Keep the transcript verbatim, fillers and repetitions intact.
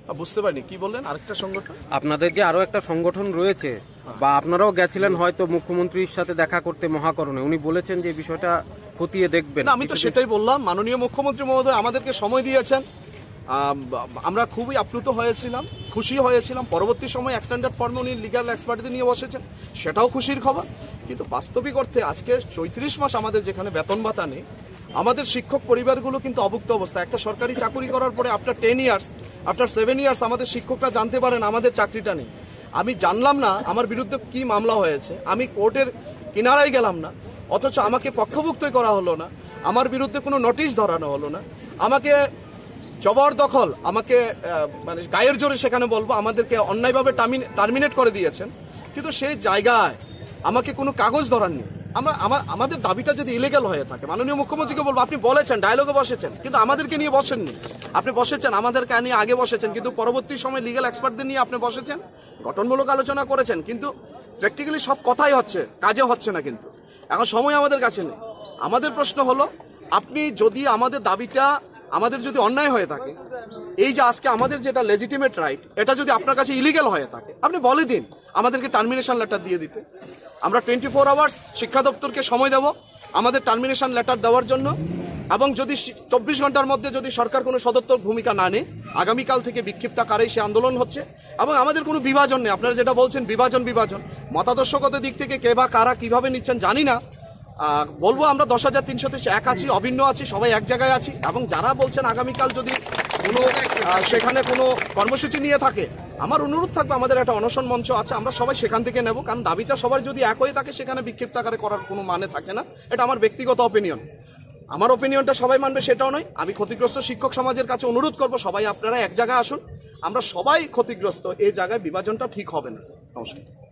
বুঝতে পারিনি কি বললেন। আরেকটা সংগঠন? আপনাদের যে আরো একটা সংগঠন রয়েছে বা আপনারাও গেছিলেন হয়তো মুখ্যমন্ত্রীর সাথে দেখা করতে মহাকরণে, উনি বলেছেন যে বিষয়টা খতিয়ে দেখবেন। আমি তো সেটাই বললাম, মাননীয় মুখ্যমন্ত্রী মহোদয় আমাদেরকে সময় দিয়েছেন, আমরা খুবই আপ্লুত হয়েছিলাম, খুশি হয়েছিলাম। পরবর্তী সময় এক্সটেন্ডেড ফর্মে উনি লিগ্যাল এক্সপার্টদের নিয়ে বসেছেন, সেটাও খুশির খবর। কিন্তু বাস্তবিক অর্থে আজকে চৌত্রিশ মাস আমাদের যেখানে বেতন ভাতা নেই, আমাদের শিক্ষক পরিবারগুলো কিন্তু অভুক্ত অবস্থা। একটা সরকারি চাকরি করার পরে after ten years after seven years আমাদের শিক্ষকরা জানতে পারেন আমাদের চাকরিটা নেই। আমি জানলাম না আমার বিরুদ্ধে কি মামলা হয়েছে, আমি কোর্টের কিনারায় গেলাম না, অথচ আমাকে পক্ষভুক্তই করা হলো না, আমার বিরুদ্ধে কোনো নোটিশ ধরানো হলো না, আমাকে জবরদখল, আমাকে মানে গায়ের জোরে সেখানে বলবো আমাদেরকে অন্যায়ভাবে টার্মিনেট করে দিয়েছেন। কিন্তু সেই জায়গায় আমাকে কোনো কাগজ ধরাননি। আমরা আমাদের দাবিটা যদি ইলিগাল হয়ে থাকে, মাননীয় মুখ্যমন্ত্রীকে বলবো আপনি বলেছেন, ডায়লগে বসেছেন, কিন্তু আমাদেরকে নিয়ে বসেননি। আপনি বসেছেন আমাদেরকে নিয়ে আগে বসেছেন, কিন্তু পরবর্তী সময় লিগ্যাল এক্সপার্টদের নিয়ে আপনি বসেছেন, গঠনমূলক আলোচনা করেছেন, কিন্তু প্র্যাকটিক্যালি সব কথাই হচ্ছে, কাজে হচ্ছে না। কিন্তু এখন সময় আমাদের কাছে নেই। আমাদের প্রশ্ন হলো, আপনি যদি আমাদের দাবিটা, আমাদের যদি অন্যায় হয়ে থাকে, এই যে আজকে আমাদের যেটা লেজিটিমেট রাইট, এটা যদি আপনার কাছে ইলিগাল হয়ে থাকে, আপনি বলে দিন আমাদেরকে টার্মিনেশন লেটার দিয়ে দিতে। আমরা টোয়েন্টি ফোর আওয়ার্স শিক্ষা দপ্তরকে সময় দেব আমাদের টার্মিনেশন লেটার দেওয়ার জন্য, এবং যদি চব্বিশ ঘন্টার মধ্যে যদি সরকার কোনো সদর্থক ভূমিকা না নেয়, আগামীকাল থেকে বিক্ষিপ্ত আকারেই সে আন্দোলন হচ্ছে। এবং আমাদের কোনো বিভাজন নেই, আপনারা যেটা বলছেন বিভাজন বিভাজন মতাদর্শগত দিক থেকে কে বা কারা কিভাবে নিচ্ছেন জানি না। বলবো আমরা দশ হাজার তিনশোতে এক আছি, অভিন্ন আছি, সবাই এক জায়গায় আছি। এবং যারা বলছেন আগামীকাল যদি কোনো সেখানে কোনো কর্মসূচি নিয়ে থাকে, আমার অনুরোধ থাকবে আমাদের একটা অনশন মঞ্চ আছে, আমরা সবাই সেখান থেকে নেব। কারণ দাবিটা সবার যদি এক হয়ে থাকে, সেখানে বিক্ষিপ্ত আকারে করার কোনো মানে থাকে না। এটা আমার ব্যক্তিগত অপিনিয়ন, আমার অপিনিয়নটা সবাই মানবে সেটাও নয়। আমি ক্ষতিগ্রস্ত শিক্ষক সমাজের কাছে অনুরোধ করব, সবাই আপনারা এক জায়গায় আসুন, আমরা সবাই ক্ষতিগ্রস্ত, এই জায়গায় বিভাজনটা ঠিক হবে না। নমস্কার।